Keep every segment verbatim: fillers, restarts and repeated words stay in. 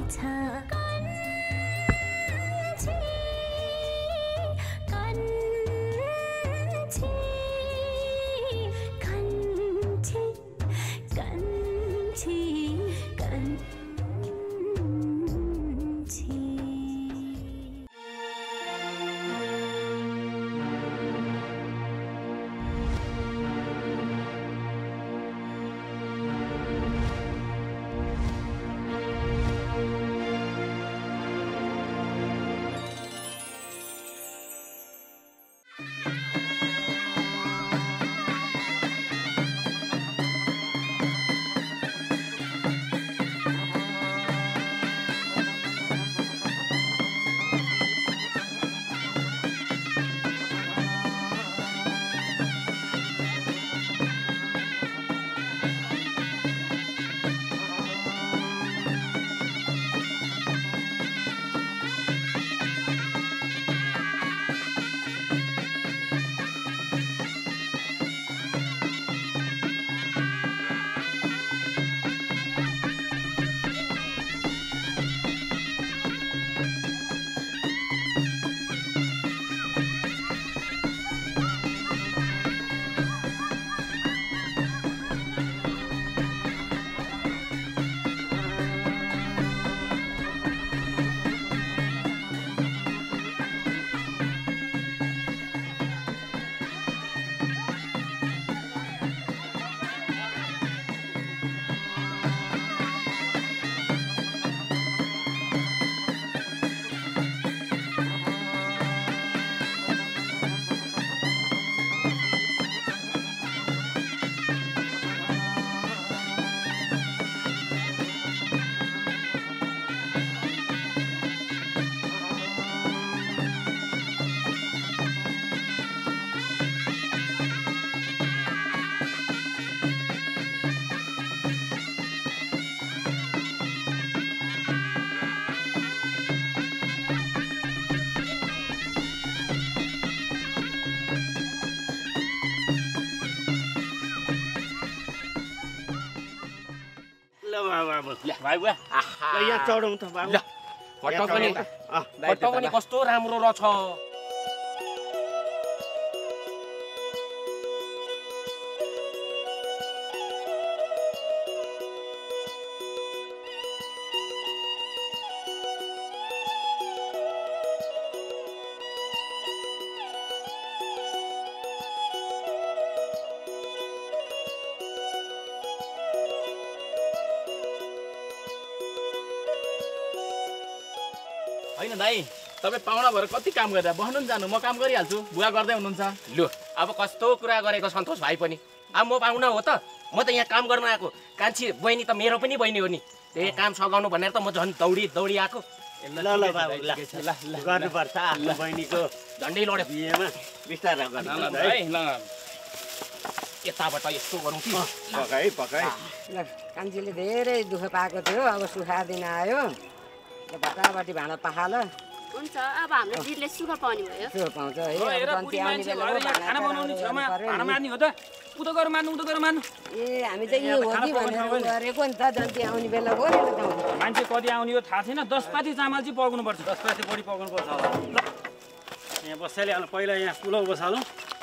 भाइ बुवा ल यहाँ चढौँ त बाबु। ल फोटो पनि फोटो पनि कस्तो राम्रो रहेछ। हैन दाइ तपाई पाहुना भएर कति काम गरेर बस्नु जानु, म काम गरिहाल्छु, बुवा गर्दै हुनुहुन्छ। लु अब कस्तो कुरा गरेको सन्तोष भाइ पनि। अब म पाहुना हो त, म त यहाँ काम गर्न आएको। कान्छी बहिनी त मेरो पनि बहिनी हो नि, त्यही काम सघाउनु भनेर त म झन् दौडी दौडी आएको। ल ल बाबु ल ल गर्नुपर्छ आफ्नो बहिनीको झन्डै लड्यो बिहेमा बिस्तारै गर्नु है। ल यताबाट यस्तो गरौँ कि पकाइ पकाइ। ल कान्छीले धेरै दुःख पाएको थियो, अब सुखा दिन आयो। भटाभटी भाँडा पखाल हुन्छ। अब हाम्रो जितले सुख पाउने भयो। सुख पाउँछ है। हेर बुढी मान्छे भएर यहाँ खाना बनाउने छेउमा भाँडा मार्ने हो त, उतो गएर मार्नु उतो गएर मार्नु। ए हामी चाहिँ यो हो कि भनेर गरेको नि त। जन्ती आउने बेला गयो नि त। मान्छे कति आउने हो थाहा छैन, दस पाती चामल चाहिँ पकाउनु पर्छ। दस पाती बढी पकाउनु पर्छ होला। ल यहाँ बसाइले हाल्नु, पहिला यहाँ पुलाउ बसालौँ।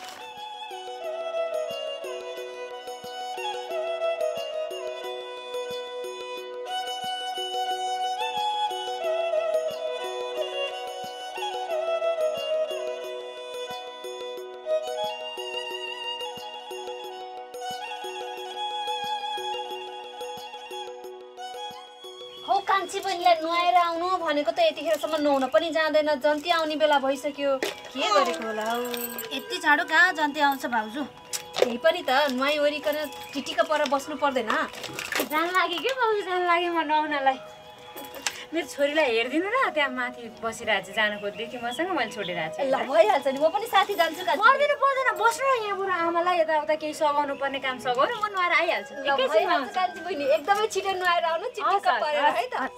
कान्छी बहिनीलाई नुहाएर आउनु भनेको त यतिखेरसम्म नुहाउन पनि जाँदैन। जन्ती आउने बेला भइसक्यो, के गरेको होला हौ। यति छाडो कहाँ जन्ती आउँछ भाउजू। त्यही पनि त नुहाइ वरिकन टिटिका पर बस्नु पर्दैन। जान लाग्यो के भाउजू, जान लाग्यो म नुहाउनलाई। मेरो छोरीलाई हेरिदिनु र त्यहाँ माथि बसिरहेको छ, जान खोज्दै थियो मसँग, मैले छोडिरहेको छु। ल भइहाल्छ नि, म पनि साथी जान्छु। पर्दैन पर्दैन, बस्नु न यहाँ बुढो आमालाई यताउता केही सघाउनु पर्ने काम सघाउनु, म नुहाएर आइहाल्छु। कान्छी बहिनी एकदमै छिटो नुहाएर आउनु, टिटिका परेर है त।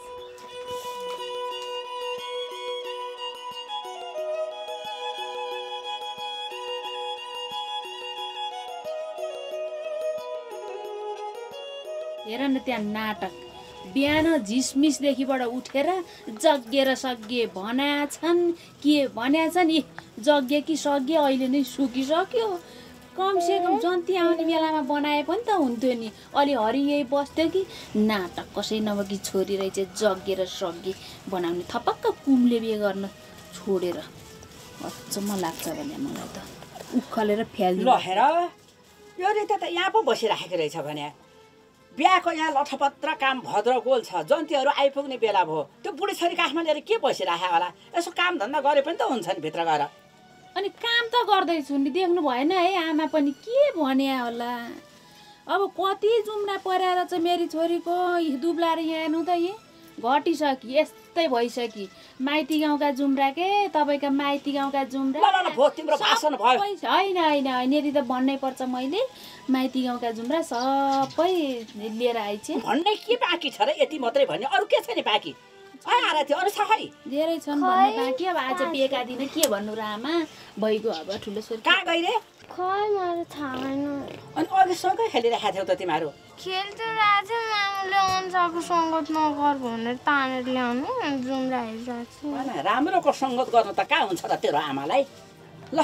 हेर न त्यहाँ नाटक, बिहान झिसमिसदेखिबाट उठेर जग्गिएर सग्गे भन्या छन् के भन्या छन् यी जग्गे कि सग्गे अहिले नै सुकिसक्यो कमसेकम जन्ती आउने बेलामा बनाए पनि त हुन्थ्यो नि अलि हरि यही बस्थ्यो कि नाटक कसै नभएकी छोरी रहेछ जग्गेर सग्गे बनाउने थपक्क कुमले बिहे गर्न छोडेर अचम्म लाग्छ भने मलाई त उखलेर फ्याल्नु ल हेर यो रित त यहाँ पो बसिराखेको रहेछ भने बिहाको यहाँ लठपत्र काम भद्रगोल छ जन्तीहरू आइपुग्ने बेला भयो त्यो बुढी काखमा लिएर के बसिराख्यो होला यसो काम धन्दा गरे पनि त हुन्छ नि भित्र गएर अनि काम त गर्दैछु नि देख्नु भएन है आमा पनि के भन्या होला अब कति जुम्रा परेर चाहिँ मेरी छोरीको दुब्लाएर यहाँ हेर्नु त यी घटिसकि यस्तै भइसकि माइती गाउँका जुम्रा के तपाईँका माइती गाउँका जुम्रा होइन होइन होइन यदि त भन्नै पर्छ मैले माइती गाउँका जुम्रा सबै लिएर आइछ भन्ने के बाँकी छ र यति मात्रै भन्ने अरू के छ नि बाँकी धेरै छन् भन्ने बाँकी अब आज बेका दिन के भन्नु र आमा भइगयो अब ठुलो छोरी कहाँ गइरे खै मलाई थाहा छैन अनि अघि सँगै खेलिरहेको थियौ त तिमीहरू खेल्थ्यो राजा मामुले अन्साको सङ्गत नगर भनेर तानेर ल्याउनु जुम्रा हेरिरहेको छु राम्रोको सङ्गत गर्नु त कहाँ हुन्छ र तेरो आमालाई ल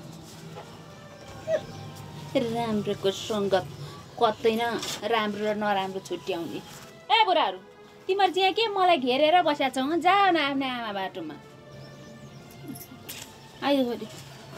राम्रोको सङ्गत कतै न राम्रो र नराम्रो छुट्याउने ए बुढाहरू तिमीहरू चाहिँ के मलाई घेरेर बसेका छौ जाऊ न आफ्नो आमा बाटोमा आइज छोरी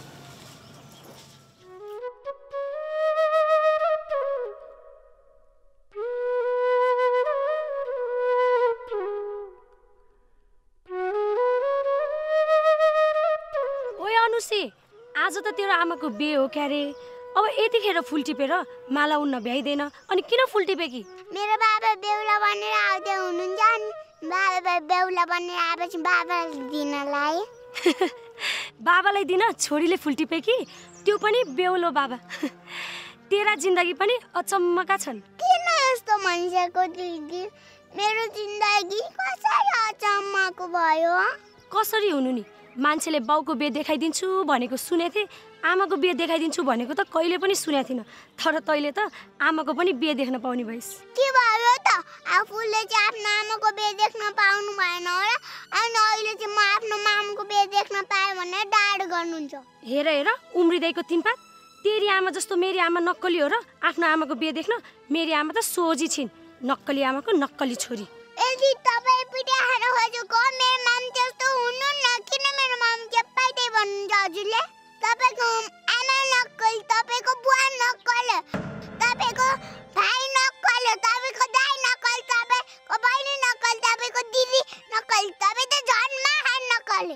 आज त तेरो आमाको बिहे हो क्यारे अब यतिखेर फुल टिपेर माला उन्न भ्याइदैन अनि किन फुल टिपे कि मेरो बाबा बेहुला बनेर आउँदै हुनुहुन्छ नि बाबा बेहुला बनेर आएपछि बाबालाई दिनलाई बाबालाई दिन छोरीले फुल टिपे कि त्यो पनि बेहुलो बाबा तेरा जिन्दगी पनि अचम्मका छन् किन यस्तो मान्छेको दिदी मेरो जिन्दगी कसरी अचम्मको भयो कसरी हुनु नि मान्छेले बाउको बिहे देखाइदिन्छु भनेको सुनेको थिएँ आमाको बिहे देखाइदिन्छु भनेको त कहिले पनि सुनेको थिइनँ तर तैँले त आमाको पनि बिहे देख्न पाउने भइस् के भयो त आफूले चाहिँ आफ्नो आमाको बिहे देख्न पाउनु भएन होला अनि अहिले चाहिँ म आफ्नो मामुको बिहे देख्न पाएँ भनेर डाड गर्नुहुन्छ हेर हेर उम्रिँदैको तिम्पा तेरी आमा जस्तो मेरी आमा नक्कली हो र आफ्नो आमाको बिहे देख्न मेरी आमा त सोझी छिन् नक्कली आमाको नक्कली छोरी यदि तपाईँ पिटाएर खोजेको मेरो माम त्यस्तो हुनु न किन मेरो माम चेप्पाइदै भन्नुहुन्छ हजुरले तपाईँको आमा नक्कल तपाईँको बुवा नक्कल तपाईँको भाइ नक्कल तपाईँको दाइ नक्कल तपाईँको बहिनी नक्कल तपाईँको दिदी नक्कल तपाईँ त झन् महान नक्कल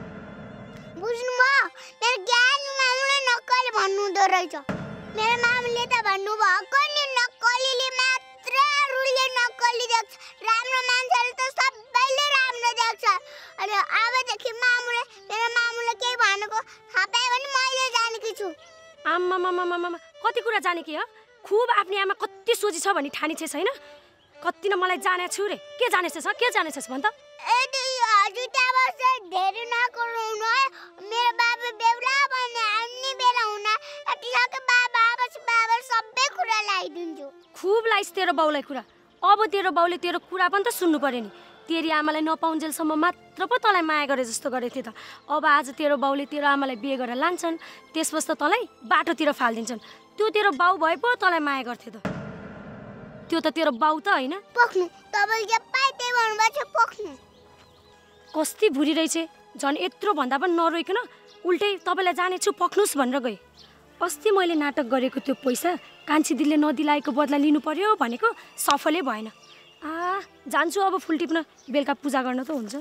बुझ्नुभयो मेरो ज्ञान मामुले नक्कल भन्नुहुँदो रहेछ मेरो मामुले त भन्नुभएको नि नक्कलीले मात्र अरूले नक्कली देख्छ राम्रो मान्छेले त सबैले राम्रो देख्छ अनि अबदेखि मामुले मेरो मामुले केही भनेको थाहा पायो भने मैले जानेकी छु आम्मा मामा मामा कति कुरा जानेकी हो खुब आफ्नो आमा कति सोची छ भनी ठानी छ छैन कति न मलाई जाने छु रे के जाने छ के जाने छ भन त ए हजुर त्यहाँ धेरै नगर्नु है मेरो बाबा बेहुला भन्ने आउने बेला हुन अतिसके बाबा आएपछि बाबा सबै कुरा लगाइदिन्छु खुब लाइस तेरो बाउलाई कुरा अब तेरो बाउले तेरो कुरा पनि त सुन्नु पर्यो नि तेरी आमालाई नपाउन्जेलसम्म मात्र पो तँलाई माया गरे जस्तो गरेको थियो त अब आज तेरो बाउले तेरो आमालाई बिहे गरेर लान्छन् त्यसपछि त तँलाई बाटोतिर फालिदिन्छन् त्यो तेरो बाउ भए पो तँलाई माया गर्थे त त्यो त तेरो बाउ त होइन पोख्नु तपाईँले जे पाए त्यही भन्नुभएको छ पोख्नु कस्ती भुरी रहेछ झन् यत्रो भन्दा पनि नरोइकन उल्टै तपाईँलाई जानेछु पक्नुस् भनेर गए अस्ति मैले नाटक गरेको त्यो पैसा कान्छी दिदीले नदिलाएको बदला लिनु पर्यो भनेको सफलै भएन आ जान्छु अब फुल टिप्न बेलुका पूजा गर्न त हुन्छ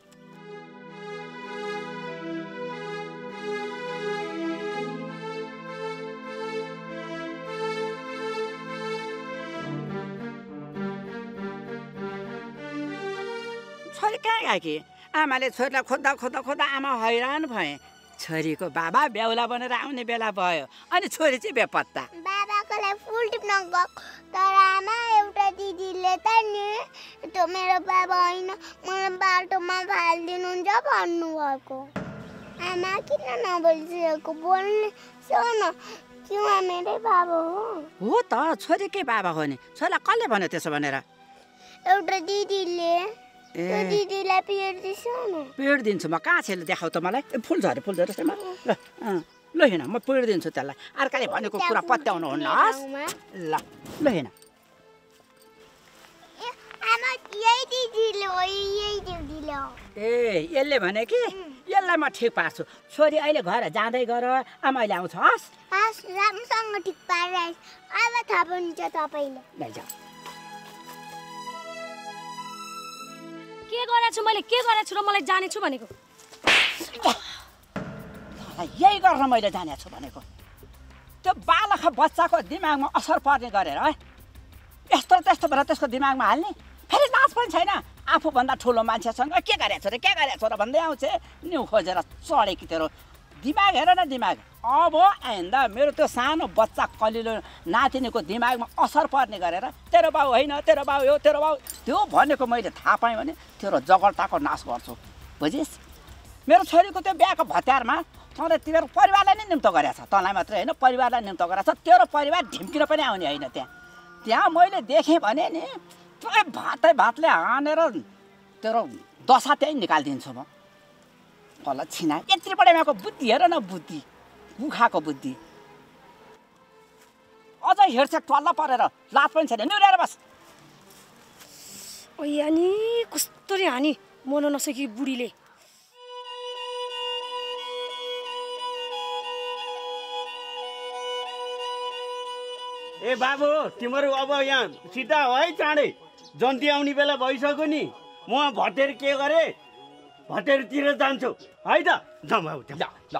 छोरी कहाँ गयो कि आमाले छोरीलाई खोज्दा खोज्दा खोज्दा आमा हैरान भए छोरीको बाबा बेहुला बनेर आउने बेला भयो अनि छोरी चाहिँ बेपत्ता बाबाको लागि फुल टिप्न गएको तर आमा एउटा दिदीले त नि त्यो मेरो बाबा होइन मलाई बाटोमा फालिदिनुहुन्छ भन्नुभएको आमा किन नबोलिसकेको बोल्ने सुन त्यो मेरै बाबा हो हो त छोरीकै बाबा हो नि छोरीलाई कसले भन्यो त्यसो भनेर एउटा दिदीले त्यो दिदीलाई पेड दिन्छ न पेड दिन्छु म कहाँ छ देखाउ त मलाई फुल झरे फुल झरे ल ल हेन म पेड दिन्छु त्यसलाई अर्काले भनेको कुरा पत्याउनु हुन्न ल ल हेन आमा यही दिदीले हो यही दिदीले हो ए यसले भने कि यसलाई म ठिक पार्छु छोरी अहिले घर जाँदै गर आमा अहिले आउँछ हस् हस् राम्रोसँग ठिक पारेर अब थाहा पाउनुहुन्छ तपाईँले लैजा के गरेछु मैले के गरेछु र मलाई जानेछु भनेको यही गर्न मैले जानेछु भनेको त्यो बालक बच्चाको दिमागमा असर पर्ने गरेर है यस्तो त्यस्तो भएर त्यसको दिमागमा हाल्ने फेरि लाज पनि छैन आफूभन्दा ठुलो मान्छेसँग के गरेछ र के गरेछ र भन्दै आउँछ न्यु खोजेर चढे कि तेरो दिमाग हेर न दिमाग अब आइन्दा मेरो त्यो सानो बच्चा कलिलो नातिनीको दिमागमा असर पर्ने गरेर तेरो बाउ होइन तेरो बाउ हो तेरो बाउ त्यो भनेको मैले थाहा पाएँ भने तेरो जगल्टाको नाश गर्छु बुझिस् मेरो छोरीको त्यो बिहाको भत्यारमा तँले तिम्रो परिवारलाई नै निम्तो गरेछ तँलाई मात्रै होइन परिवारलाई निम्तो गरेछ तेरो परिवार ढिम्किन पनि आउने होइन त्यहाँ त्यहाँ मैले देखेँ भने नि भातै भातले हानेर तेरो दशा त्यही निकालिदिन्छु म कल छिना यत्रो पढेमाको बुद्धि हेर न बुद्धि कुखाको बुद्धि अझ हेर्छ टल्ल परेर लाज पनि छैन निहुरेर बस ओ यानी कस्तरी हानी मन नसकी बुढीले ए बाबु तिम्रो अब यहाँ सिधा हो है चाँडै जन्ती आउने बेला भइसक्यो नि म भटेर के गरेँ भटेरतिर जान्छु है त जाउँ बाबु ल ल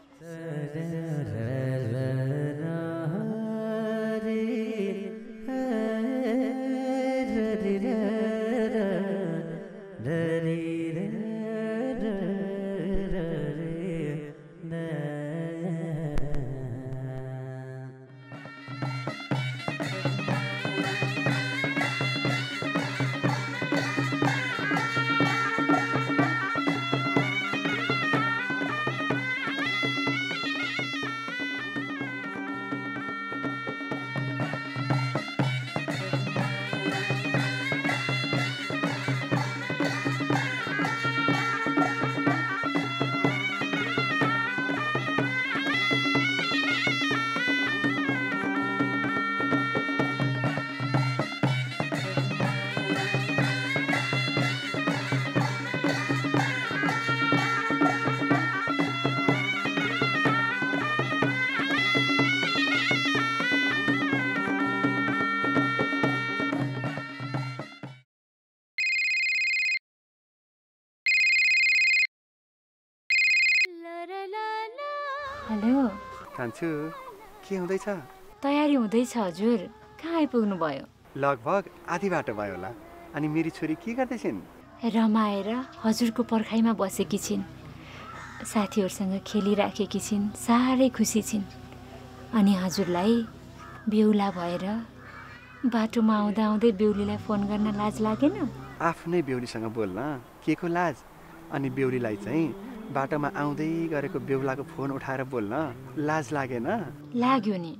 हेलो कान्छु के हुँदैछ तयारी हुँदैछ हजुर कहाँ आइपुग्नु भयो लगभग आधी बाटो भयो होला अनि मेरी छोरी के गर्दैछिन् रमाएर हजुरको पर्खाइमा बसेकी छिन् साथीहरूसँग खेलिराखेकी छिन् साह्रै खुसी छिन् अनि हजुरलाई बेहुला भएर बाटोमा आउँदा आउँदै बेहुलीलाई फोन गर्न लाज लागेन आफ्नै बेहुलीसँग बोल्न के को लाज अनि बेहुलीलाई चाहिँ बाटोमा आउँदै गरेको बेहुलाको फोन उठाएर बोल्न लाज लागेन लाग्यो नि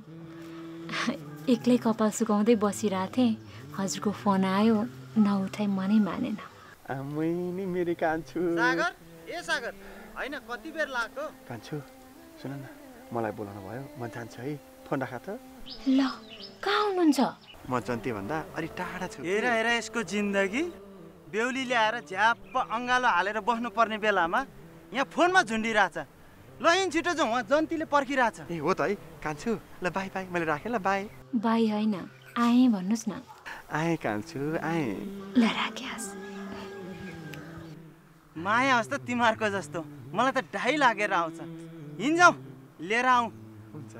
एक्लै कपाल सुकाउँदै बसिरहेको थिएँ हजुरको फोन आयो नउठाइ मनै मानेन आमै नि मेरो कान्छु सागर ए सागर हैन कति बेर लाग्यो कान्छु सुन न मलाई बोलाउनु भयो म जान्छु है फोन राख त ल कहाँ हुनुहुन्छ म जन्ते भन्दा अलि टाढा छु हेर हेर यसको जिन्दगी बेहुली ल्याएर झ्याप्प अङ्गालो हालेर बस्नु पर्ने बेलामा यहाँ फोनमा झुन्डिरहेछ ल इन छिटो जाउँ उहाँ जन्तीले पर्खिरहेछ ए हो त है कान्छु ल बाई बाई मैले राखेँ ल बाई बाई होइन आएँ भन्नुहोस् न आएँ कान्छु आएँ ल राख्यास माया होस् त तिमीहरूको जस्तो मलाई त ढाई लागेर आउँछ हिँड्जाउँ लिएर आउँ हुन्छ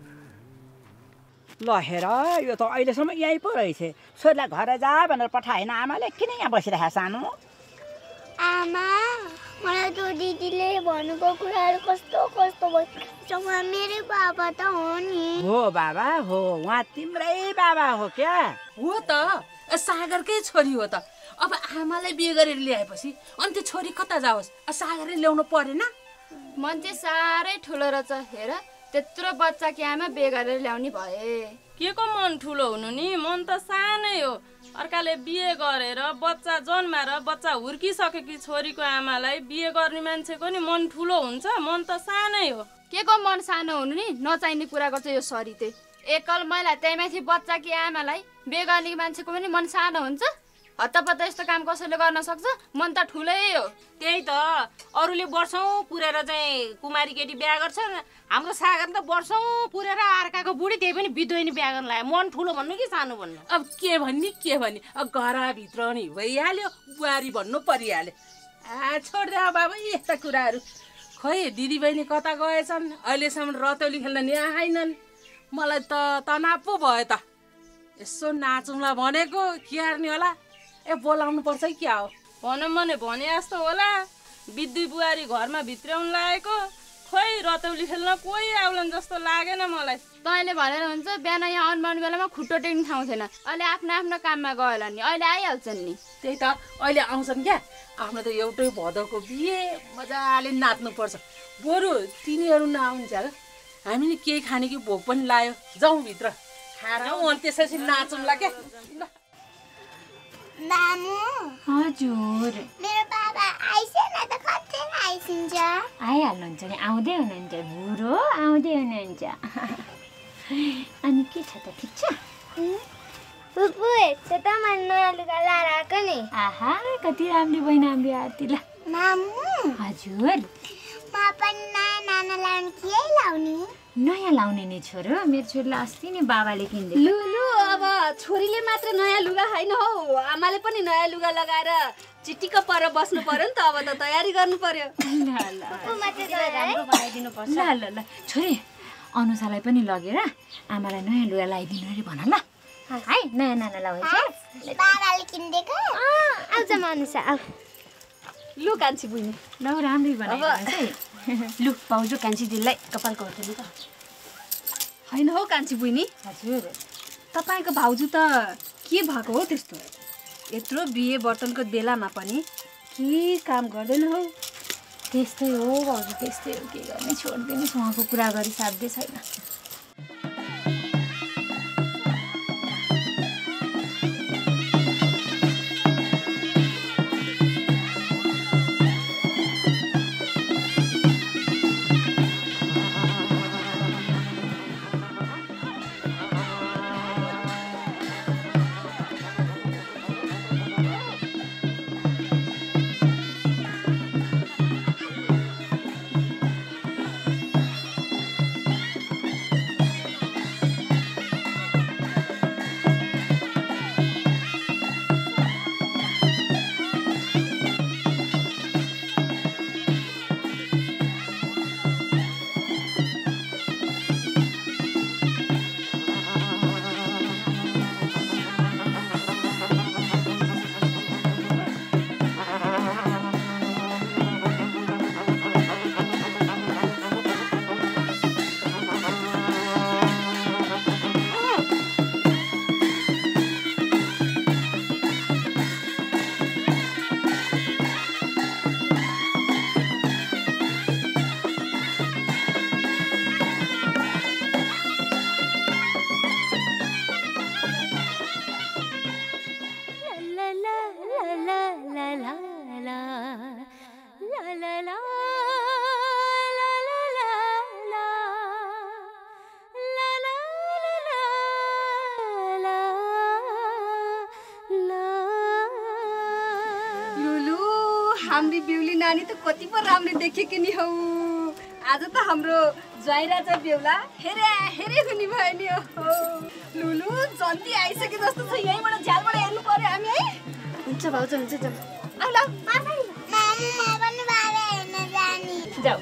ल हेर यो त अहिलेसम्म यहीँ पो रहेछ छोरीलाई घर जा भनेर पठाएन आमाले किन यहाँ बसिरहेको सानो आमा मलाई त्यो दिदीले भनेको कुराहरू कस्तो कस्तो भयो मेरै बाबा त हो नि हो बाबा हो उहाँ तिम्रै बाबा हो क्या हो त सागरकै छोरी हो त अब आमालाई बिहे गरेर ल्याएपछि अनि त्यो छोरी कता जाओस् सागरले ल्याउनु परेन मान्छे साह्रै ठुलो रहेछ हेर त्यत्रो बच्चा कि आमा बिहे गरेर ल्याउने भए के को मन ठुलो हुनु नि मन त सानै हो अर्काले बिहे गरेर बच्चा जन्माएर बच्चा हुर्किसकेकी छोरीको आमालाई बिहे गर्ने मान्छेको नि मन ठुलो हुन्छ, मन त सानै हो। के को मन सानो हुनु नि, नचाहिने कुरा गर्छ यो सरिते। एकल महिला त्यहीमाथि बच्चा कि आमालाई बिहे गर्ने मान्छेको पनि मन सानो हुन्छ? हत्तपत्त यस्तो काम कसैले गर्न सक्छ? मन त ठुलै हो। त्यही त, अरूले वर्षौँ पुरेर चाहिँ कुमारी केटी बिहा गर्छ, हाम्रो सागर त वर्षौँ पुरेर अर्काको बुढी त्यही पनि बिधुनी बिहा गर्न लाग्यो। मन ठुलो भन्नु कि सानो भन्नु? अब के भन्ने के भन्ने, अब घरभित्र नि भइहाल्यो, बुहारी भन्नु परिहाल्यो। आ छोड्दे बाबा यस्ता कुराहरू। खोइ दिदीबहिनी कता गएछन्, अहिलेसम्म रतौली खेल्न नि आएनन्। मलाई त तनाव पो भयो त। यसो नाचौँला भनेको के हार्ने होला? ए बोलाउनु पर्छ कि क्या हो? भनौँ भने भने जस्तो होला, बिद्दु बुहारी घरमा भित्र्याउनु लागेको, खोइ रतौली खेल्न कोही आउलान् जस्तो लागेन मलाई। तैँले भनेर हुन्छ, बिहान यहाँ अनुमान बेलामा खुट्टो टेक्ने ठाउँ थिएन, अहिले आफ्नो आफ्नो काममा गयो होला नि, अहिले आइहाल्छन् नि। त्यही त, अहिले आउँछन् क्या। आफ्नो त एउटै भदौको बिहे, मजाले नाच्नुपर्छ। बरु तिनीहरू नआउन्छ र हामी नि केही खाने कि भोक पनि लाग्यो, जाउँ भित्र खाएर अनि त्यसपछि नाचौँला क्या। मामु हजुर मेरो बाबा आइसेन त कति आइसिन्छ? आइहाल्नुहुन्छ नि, आउँदै हुनुहुन्छ बुढो, आउँदै हुनुहुन्छ। अनि के छ त, ठिक छ? फुपू हेर्छ त मैले नयाँ लुगा लाएर आएको नि। आहा कति राम्रो बहिनी हाम्रो आरती। ल मामु हजुर म पनि नयाँ नाना लाउनु के लाउने? नयाँ लाउने नि छोरो, मेरो छोरीलाई अस्ति नि बाबाले किनिदिएको। लुलु अब छोरीले मात्र नयाँ लुगा होइन हौ, आमाले पनि नयाँ लुगा लगाएर चिटिक्क पर बस्नु पर्यो नि त। अब त तयारी गर्नु पर्यो। ल ल राम्रो बनाइदिनु पर्छ। ल ल ल छोरी, अनुसालाई पनि लगेर आमालाई नयाँ लुगा लगाइदिनु अरे भन ल। है नयाँ नाना लगाउँछ बाबाले किनिदिएको? आउँछ म अनुसा आऊ। लु कान्छी बुइनी, ल राम्रै बनाइदिनुहोस् है। लु पाउँछु कान्छी दिदीलाई कपालको होटेल त होइन हौ कान्छी बुइनी। हजुर तपाईँको भाउजू त के भएको हो त्यस्तो? यत्रो बिहे बर्तनको बेलामा पनि के काम गर्दैन हौ? त्यस्तै हो भाउजू, त्यस्तै हो, के गर्ने, छोडिदिनुहोस्, उहाँको कुरा गरी साध्य छैन। हाम्री बेहुली नानी त कति पो राम्रो देखेकी नि हौ। आज त हाम्रो ज्वाइँराजा बेहुला हेरे हेरे हुने भयो नि हो। लुलु जल्दी आइसके जस्तो छ, यहीँबाट झ्यालबाट हेर्नु पर्यो हामी है। हुन्छ भाउजू हुन्छ, जाऊ आउ ल। मामु म पनि बाबा हेर्न जाने। जाऊ।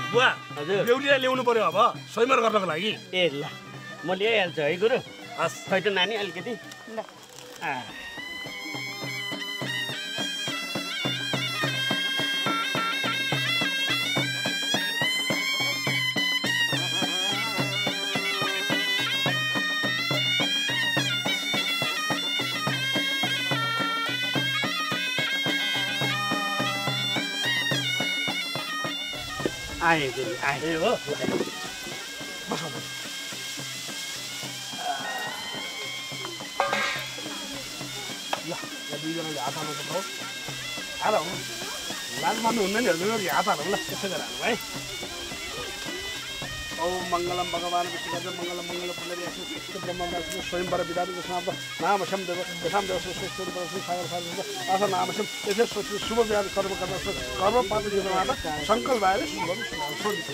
बुवा हजुर बेहुलीलाई ल्याउनु पर्यो अब स्वयंवर गर्नको लागि। ए ल म ल्याइहाल्छु है गुरु। हस् खै त नानी अलिकति ल आए गुरु आए। ए हो बस बस ल या दुईजनाले हात हाल्नु पर्छ हाल हौ लाज मान्नु हुँदैन नि हजुर हात हालौँ ल त्यसो गरेर हालौँ है। ओम मङ्गलम भगवान् विष्णुगर्ज मङ्गलम मङ्गल पुण्डरी ब्रह्म स्वयंवर विधान कृष्ण नामशम देव दशाम देव श्रेष्ठ सागर सागर आशा नामशम यसै सोच्नु शुभ विधान कर्म गर्न कर्म पात्र जीवनमा सङ्कल्प भएर शुभ छोडिदिनु।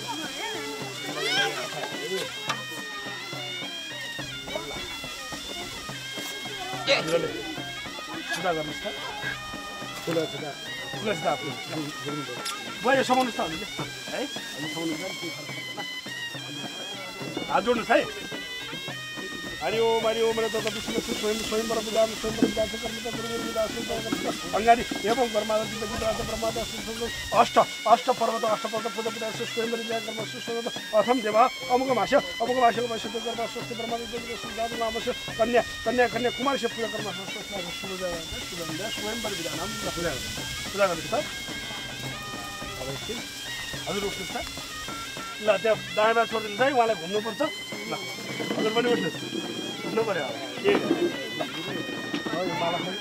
सुधा गर्नुहोस् त ठुलो सुधा ठुलो सुधा आफ्नो बुवा यो समाउनुहोस् त हामीले है हामी समाउनु हात जोड्नुहोस् है। हरि ओम हरि ओम त विष्णु स्वयं स्वयंवर विधान स्वयंवर विधान कर्म अङ्गारी एवं कर्मादि ब्रह्माद अष्ट अष्ट पर्वत अष्ट पर्वत पूजा पूजा स्वयंवर विधान कर्म सुस्वत अथम देव अमुक भाष अमुक भाषको भाष कर्म स्वस्ति ब्रह्माद नाम कन्या कन्या कन्या कुमार से पूजा कर्म स्वयंवर विधान पूजा पूजा गर्नुहोस् त। अब एकछिन हजुर उठ्नुहोस् त ल त्यहाँ दायाँमा छोडिदिनुहोस् है उहाँलाई घुम्नुपर्छ ल हजुर पनि उठ्नुहोस् उठ्नु पऱ्यो अब के ल माला खै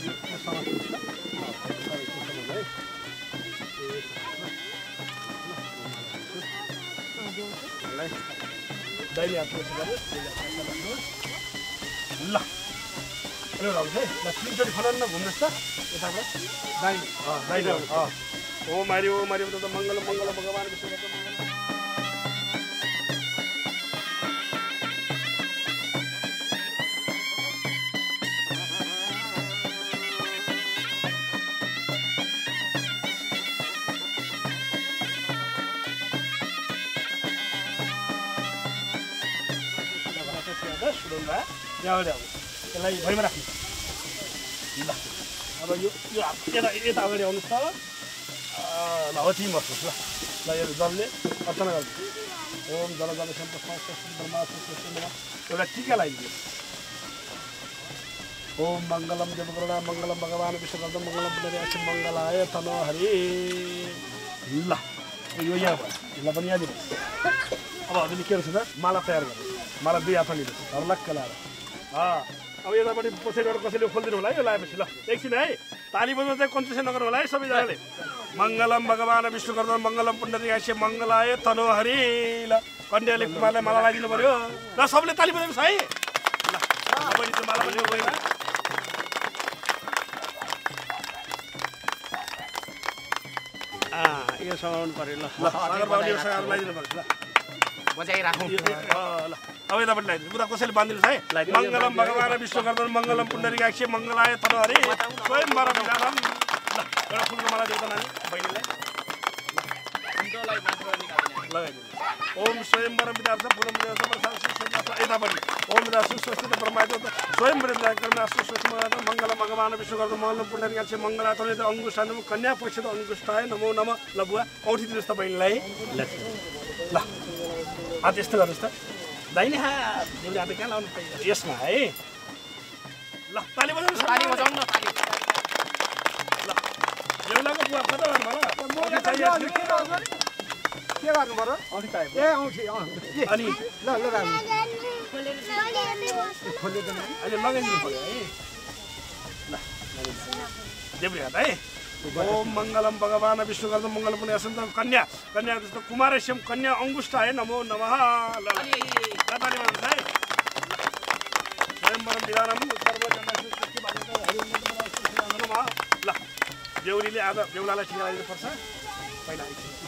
दाहिने हात ल एउटा आउँछ है ल तिनचोटि फलान्न घुम्नुहोस् त यताबाट दाहिने दाहिने ओम हरि ओम हरि त मङ्गल मङ्गल भगवान् विष्णु यसलाई भैमा राख्नु ल। अब यो यो यता यता अगाडि आउनुहोस् त ल हो चिम बस्नुहोस् ल ल यो जलले अर्चना गर्नु ओम जल जल ब्रह्मा एउटा टिका लगाइदिनु ओम मङ्गलम देवकरुणा मङ्गलम भगवान् विश्वकर्म मङ्गलम पुनर्यासी मङ्गलाय तन हरि ल यो यहाँ भयो ल पनि यहाँ दिनुहोस्। अब हजुरले के गर्छ त माला तयार गर्नु माला दुई हातमा लिनुहोस् अब लक्क लाएर अब यतापट्टि पछाडिबाट कसैले खोलिदिनु होला है यो लगाएपछि ल एकछिन है ताली बजाउनु चाहिँ कन्सेसन नगर्नु होला है सबैजनाले। मङ्गलम भगवान् विष्णुकर्म मङ्गलम पुण्डरीकाक्ष मङ्गलाय तनो हरि ल कन्याले कुमारलाई माला लगाइदिनु पर्यो ल सबले ताली बजाउनुहोस् है ल बहिनी चाहिँ माला पनि गएन यो समाउनु पर्यो ल ल सागर बाबुले यो सागर लगाइदिनु पर्छ ल बजाइराखौँ ल अब यतापट्टि लगाइदिनु उता कसैले बाँधिदिनुहोस् है। मङ्गलम भगवान् विश्वकर्म मङ्गलम पुण्डरीकाक्ष मङ्गलाय तनो हरि स्वयंवर विधानम ल एउटा फुलको माला दिएको नानी बहिनीलाई लगाइदिनु ओम स्वयंवर विधान फुलम यतापट्टि ओम सुस्वस्ति ब्रह्मा स्वयंवर विधान कर्म सुस्वस्ति मङ्गल भगवान् विश्वकर्म मङ्गलम पुण्डरीकाक्ष मङ्गलाय तनो अङ्गुष्ठान कन्या पक्षत अङ्गुष्ठाय नमो नम ल बुवा औँठी दिनुहोस् त बहिनीलाई ल हात यस्तो गर्नुहोस् त दाहिने हात देउरे हात कहाँ लाउनु पाइन्छ यसमा है ल ताली बजाउनु ताली बजाउनु न ताली ल बेहुलाको बुवा कता गर्नु होला के गर्नु पर्यो औँठी चाहियो ए औँठी अनि ल ल राख्नु अहिले लगाइदिनु पर्यो है ल देउरे हात है ओम मङ्गलम भगवान् विष्णुकर्म मङ्गल पुण्यसन्त कन्या कन्या जस्तो कुमारस्यम कन्या अङ्गुष्ठाय नमो नमः ल ताली बजाउनुहोस् है स्वयंवर विधानम ल बेहुलीले आज बेहुलालाई टिका लगाइदिनु पर्छ पहिला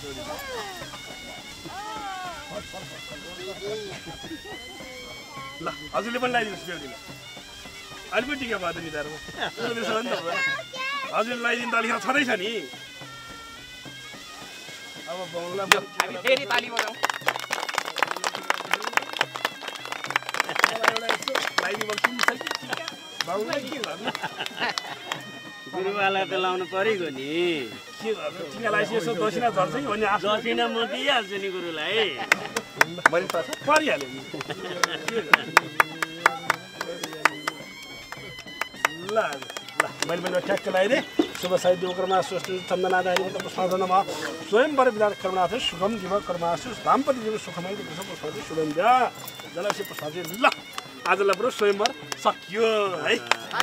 ल हजुरले पनि लगाइदिनुहोस् बेहुलीलाई अहिले पनि टिका भयो नि त हजुर लगाइदिनु त अलिकति छँदैछ नि अब बाउलाई हामी फेरि ताली बजाउँ। गुरुवालाई त लाउनु परेको नि के गर्नु टिका लगाएपछि यसो दसिना झर्छ कि भन्ने आशा दसिना म दिइहाल्छु नि गुरुलाई मैले त परिहाल्यो नि ल ल मैले मैले ठ्याक्क लगाइदिएँ शुभ साहित्य उपक्रमा सृष्टि चन्दनादायी साधनमा स्वयंवर विधान कर्मनाथ सुखम दिव कर्मासु दाम्पत्य जीवन सुखमय पुष्पति शुभम द्या जलसी पुष्पति ल आजलाई पुरो स्वयंवर सकियो है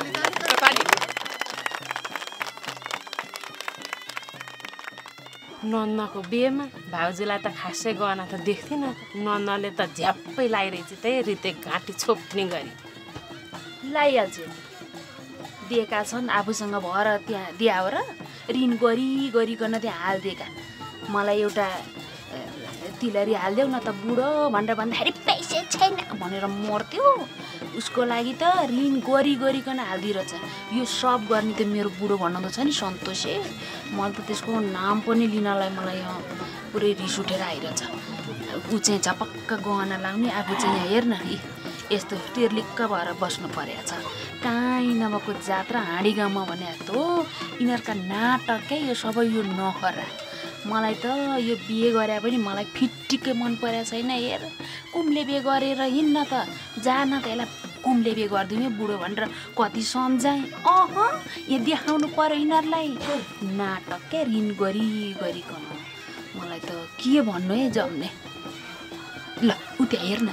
नन्दको बिहेमा भाउजूलाई त खासै गहना त देख्थिनँ नन्दले त झ्याप्पै लगाइरहेछ त्यही रिते घाँटी छोप्ने गरी लगाइहाल्छु दिएका छन् आफूसँग भएर त्यहाँ दियाओ र ऋण गरी गरिकन त्यहाँ हालिदिएका मलाई एउटा तिलरी हालिदेऊ न त बुढो भनेर भन्दाखेरि पैसा छैन भनेर मर्थ्यो उसको लागि त ऋण गरी गरिकन हालिदिइरहेछ यो सब गर्ने त मेरो बुढो भन्नु त छ नि सन्तोषे मैले त त्यसको नाम पनि लिनलाई मलाई यहाँ पुरै रिस उठेर आइरहेछ ऊ चाहिँ झपक्क गहना लाउने आफू चाहिँ यहाँ हेर्न यस्तो टिर्लिक्क भएर बस्नु परेको छ काहीँ नभएको जात्रा हाँडी गाउँमा भने जस्तो यिनीहरूका नाटकै यो सबै यो नखरा मलाई त यो बिहे गरे पनि मलाई फिट्टिकै मन परेको छैन हेर कुमले बिहे गरेर हिँड्न त जान त यसलाई कुमले बिहे गरिदिउँ बुढो भनेर कति सम्झाएँ अह यहाँ देखाउनु पर्यो यिनीहरूलाई नाटकै ऋण गरी गरिकन मलाई त के भन्नु है जम्ने ल उ त्यहाँ हेर्न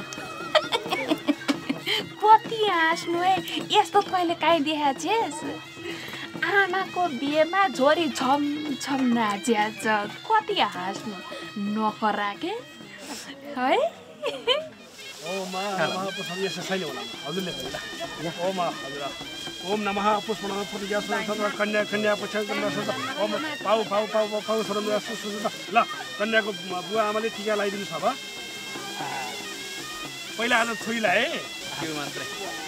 कति हाँस्नु है यस्तो तैँले काहीँ देखाएको छेस् आमाको बिहेमा छोरी छम छम नाच्या छ कति हाँस्नु नखरा के है ओम नमः पुष्पम यस छैन होला हजुरले भन्दा ओम हजुर ओम नमः पुष्पम प्रतिज्ञा सुन्दर कन्या कन्या पुष्प ओम पाउ पाउ पाउ पाउ सुन्दर सुन्दर ल कन्याको बुवा आमाले टिका लगाइदिनु छ अब पहिला आज छोरीलाई है त्यो मात्रै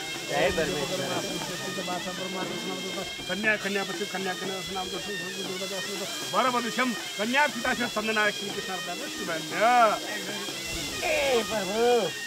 कन्या कन्या पछि कन्या कन्या नाम वरवधुष्यम कन्या पिता चन्दना श्री कृष्ण ए प्रभु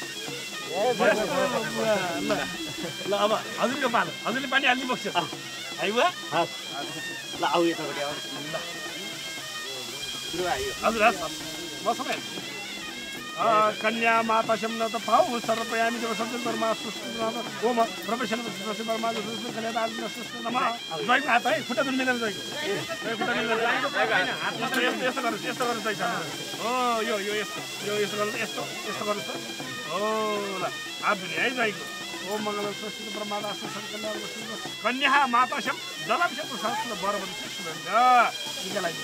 ल अब हजुरको पालो हजुरले पानी हाल्नु बस्छ आइबा ल आउ यतापट्टि आउ ल सुरु आयो हजुर म समय कन्या माता शब्द तो पाओ सर्वप्रयामी जब शब्द परमा सुष्टुनाम ओम प्रोफेशनल सुष्टु परमा सुष्टु कन्या दास सुष्टु नमा जय आता है फुटा दुन मिलन जय जय फुटा मिलन जय हात मात्र यस्तो यस्तो गर्नु यस्तो गर्नु जय ओ यो यो यस्तो यो यस्तो गर्नु यस्तो यस्तो गर्नु ओ ल हात दुनी है जयको ओम मंगल सुष्टु परमा दास सुष्टु कन्या कन्या माता शब्द जलम शब्द शास्त्र बरबद सुष्टु ठीक है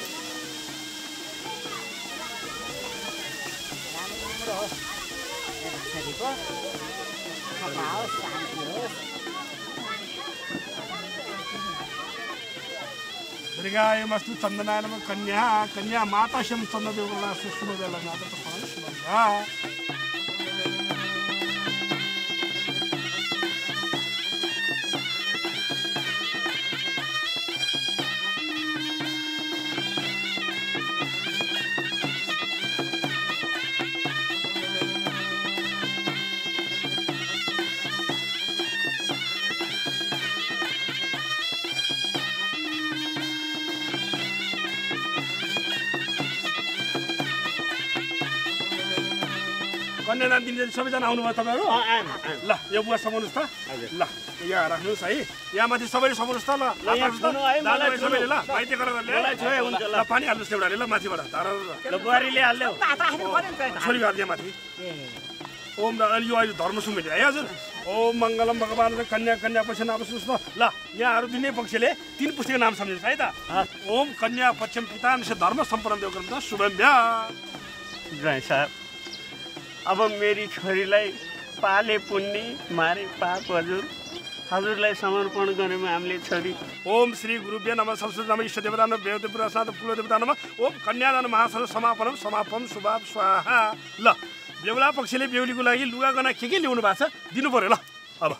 दीर्घाय मस्तु चंदनाय नमः कन्या कन्या माता शम चंद्रदेवला सुष्टु बेला नाद तो पाल शुभा कन्यादान दिने सबैजना आउनुभयो तपाईँहरू ल यो बुवा समाउनुहोस् त ल यहाँ राख्नुहोस् है यहाँ माथि सबैले समाउनुहोस् त ल सबैले ल माइती गरेर ल पानी हाल्नुहोस् एउटाले ल माथिबाट ल बुहारीले हाल्यो छोरी हालिदियो माथि ओम अनि यो अहिले धर्म सुन्नु है हजुर ओम मङ्गलम भगवान् कन्या कन्या पक्ष नाम सुन्नुहोस् न ल यहाँहरू दुई पक्षले तिन पुस्तिको नाम सम्झिनुहोस् है त ओम कन्या पक्षम पिता धर्म सम्पन्न देव गर्नु शुभम भ्या जय साहब अब मेरी छोरीलाई पाले पुण्य मारे पाप हजुर हजुरलाई समर्पण गरेमा हामीले छोरी ओम श्री गुरुभ्य नमः सरस्वती नमः इष्ट देवता नमः देव देवता साथ कुल देवता नमः ओम कन्यादान महासर समापनम समापन शुभाप स्वाहा ल बेहुला पक्षले बेहुलीको लागि लुगा गना के के ल्याउनु भएको छ दिनु पर्यो ल अब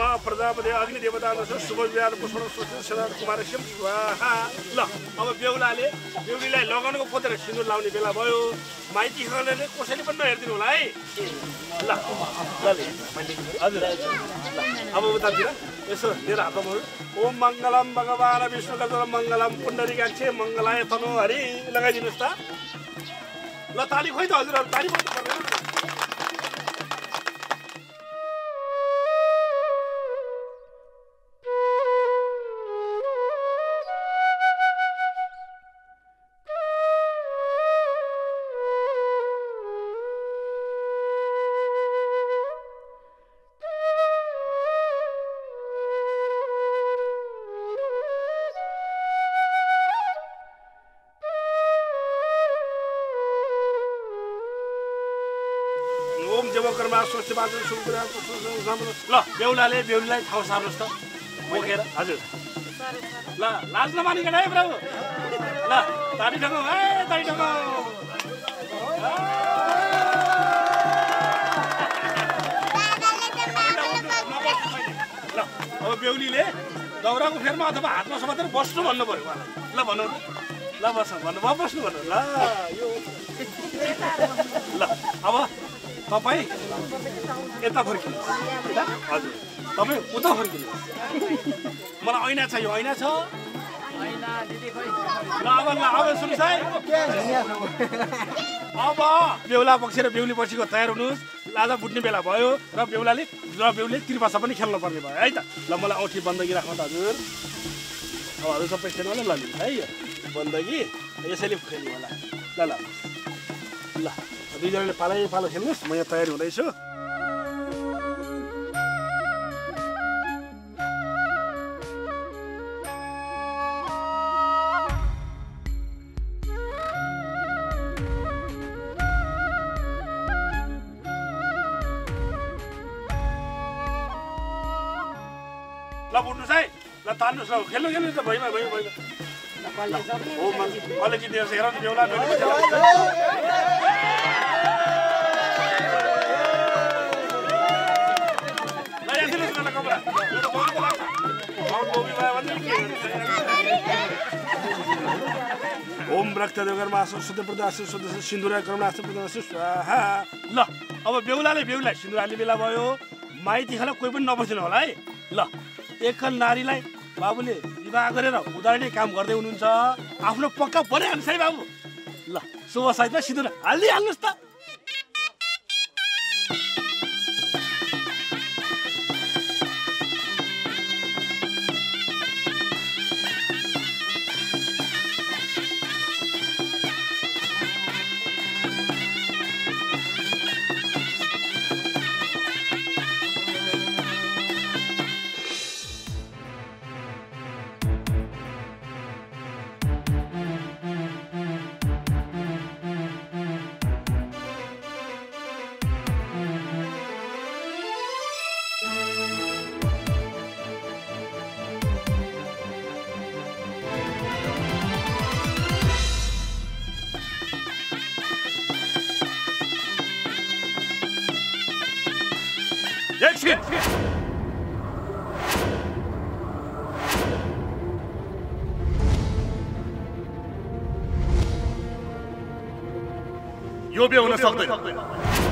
प्रजापति अग्नि देवता शुभ विहार पुष्पण सदा कुमार शिव स्वाहा। ल अब बेहुलाले बेहुलीलाई लगाउनुको खोजेर सिन्दुर लाउने बेला भयो। माइतीहरूले कसैले पनि नहेरिदिनु होला है। ल हजुर अब उतातिर यसो मेरो हातमा ओम मङ्गलम भगवान विष्णुका मङ्गलम पुण्डरीकाक्षे मङ्गलाय तनु हरि लगाइदिनुहोस् त। ल ताली खोइ त हजुरहरू ताली बज्नु पर्दैन। ल बेहुलाले बेहुलीलाई ठाउँ सार्नुहोस् त बोकेर। हजुर ल लाज नमानिकन है प्रभु। ल ताली ढङ्गौ है ताली ढङ्गौ। ल अब बेहुलीले दौराको फेरमा अथवा हातमा समातेर बस्नु भन्नु पऱ्यो उहाँलाई। ल भनौँ ल बस भन्नु भयो बस्नु भन्नु। ल यो ल अब तपाईँ यता फर्किनुहोस्। हजुर तपाईँ उता फर्किनुहोस्। मलाई ऐना छ यो ऐना छ। ल अब ल अब सुन्नुहोस् है। अब बेहुला पक्ष र बेहुली पक्षको तयार हुनुहोस्। लाजा फुट्ने बेला भयो र बेहुलाले र बेहुलीले त्रिभाषा पनि खेल्नु पर्ने भयो है त। ल मलाई औँठी बन्दगी राख्नु त हजुर। अब हजुर सबै स्टेन्डमा ल लिनु है यो बन्दगी यसैले खेल्नु होला। ल ल ल दुईजनाले पालै पालो खेल्नुहोस्। म यहाँ तयारी हुँदैछु। ल बुझ्नुहोस् है। ल तान्नुहोस् ल खेल्नु खेल्नु त भइमा भइमा भइमा। हो कसले जितेर हेर नि बेहुला ओम रक्त देवकर्मा शुद्ध प्रदास शुद्ध सिन्दुर कर्मा प्रदास स्वाहा। ल अब बेहुलाले बेहुलाई सिन्दुर हाल्ने बेला भयो। माइती खाना कोही पनि नबसिनु होला है। ल एकल नारीलाई बाबुले विवाह गरेर उदाहरणीय काम गर्दै हुनुहुन्छ। आफ्नो पक्का बनाइहाल्नुहोस् है बाबु। ल शुभ साइडमा सिन्दुर हालिदिइहाल्नुहोस् त। Action! यो बे हुन सक्दैन।